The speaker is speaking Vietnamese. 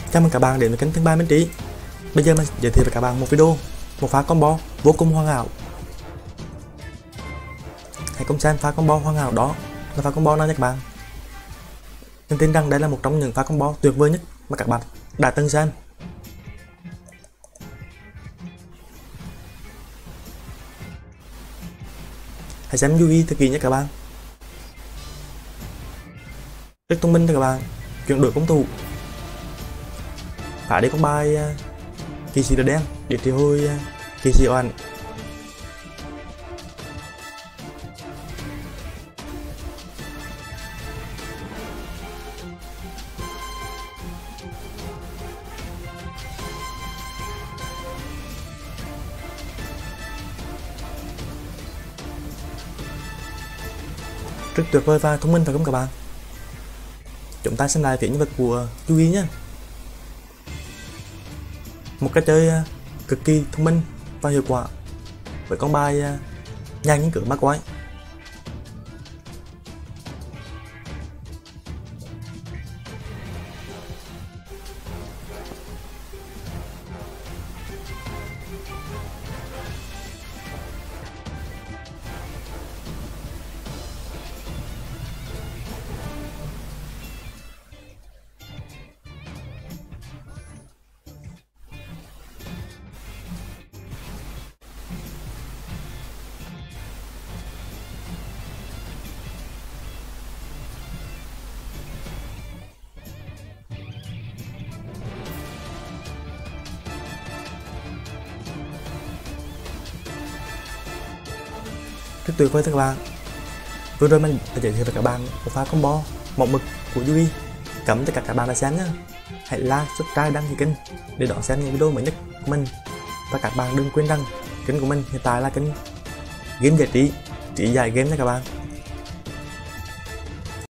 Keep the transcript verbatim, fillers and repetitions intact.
Chào mừng các bạn đến với kênh Thương Bài Minh Trí. Bây giờ mình giới thiệu với các bạn một video, một pha combo vô cùng hoàn hảo. Hãy cùng xem pha combo hoàn hảo đó là pha combo nào nhé các bạn. Mình tin rằng đây là một trong những pha combo tuyệt vời nhất mà các bạn đã từng xem. Hãy xem Yui thật kỹ nhé các bạn. Rất thông minh thôi các bạn, chuyển đổi công thủ, phá đi con bài uh, kỳ sĩ đen để triệu hồi uh, kỳ sĩ oan. Rất tuyệt vời và thông minh phải không các bạn? Chúng ta xem lại phía nhân vật của Yui nhé. Một cách chơi cực kỳ thông minh và hiệu quả với con bài nhanh như cửa mắt quái. Rất tuyệt vời các bạn. Vừa rồi mình đã giới thiệu với các bạn một pha combo mẫu mực của Yui. Cảm ơn tất cả các bạn đã xem nhé. Hãy like, subscribe, đăng ký kênh để đón xem những video mới nhất của mình. Và các bạn đừng quên rằng kênh của mình hiện tại là kênh game giải trí, trí giải game nha các bạn.